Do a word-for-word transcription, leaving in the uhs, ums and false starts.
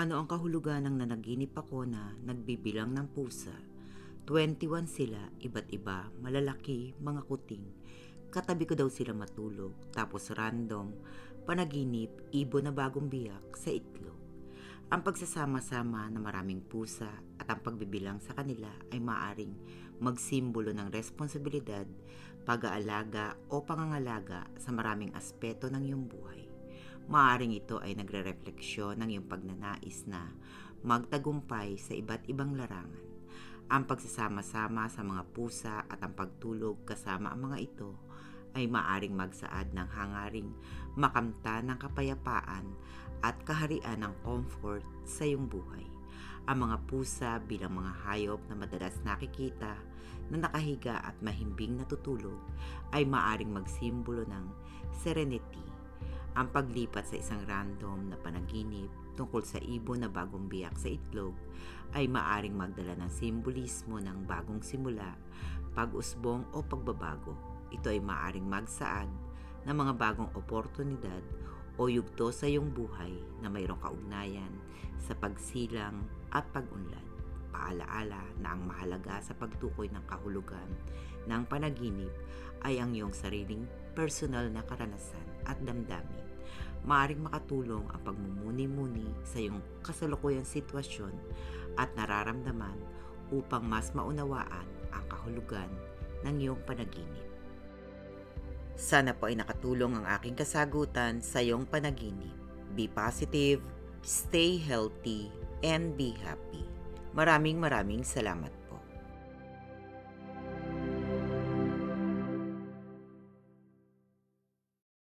Ano ang kahulugan ng nanaginip ako na nagbibilang ng pusa? twenty-one sila, iba't iba, malalaki, mga kuting. Katabi ko daw sila matulog, tapos random, panaginip, ibon na bagong biyak sa itlog. Ang pagsasama-sama ng maraming pusa at ang pagbibilang sa kanila ay maaring magsimbolo ng responsibilidad, pag-aalaga o pangangalaga sa maraming aspeto ng iyong buhay. Maaring ito ay nagre-refleksyon ng iyong pagnanais na magtagumpay sa iba't ibang larangan. Ang pagsasama-sama sa mga pusa at ang pagtulog kasama ang mga ito ay maaring magsaad ng hangaring makamta ng kapayapaan at kaharian ng comfort sa iyong buhay. Ang mga pusa bilang mga hayop na madalas nakikita na nakahiga at mahimbing natutulog ay maaring magsimbolo ng serenity. Ang paglipat sa isang random na panaginip tungkol sa ibon na bagong biyak sa itlog ay maaring magdala ng simbolismo ng bagong simula, pag-usbong o pagbabago. Ito ay maaring magsaad ng mga bagong oportunidad o yugto sa iyong buhay na mayroong kaugnayan sa pagsilang at pag-unlad. Paalaala na ang mahalaga sa pagtukoy ng kahulugan ng panaginip ay ang iyong sariling personal na karanasan at damdamin. Maaring makatulong ang pagmumuni-muni sa iyong kasalukuyang sitwasyon at nararamdaman upang mas maunawaan ang kahulugan ng iyong panaginip. Sana po ay nakatulong ang aking kasagutan sa iyong panaginip. Be positive, stay healthy, and be happy. Maraming maraming salamat.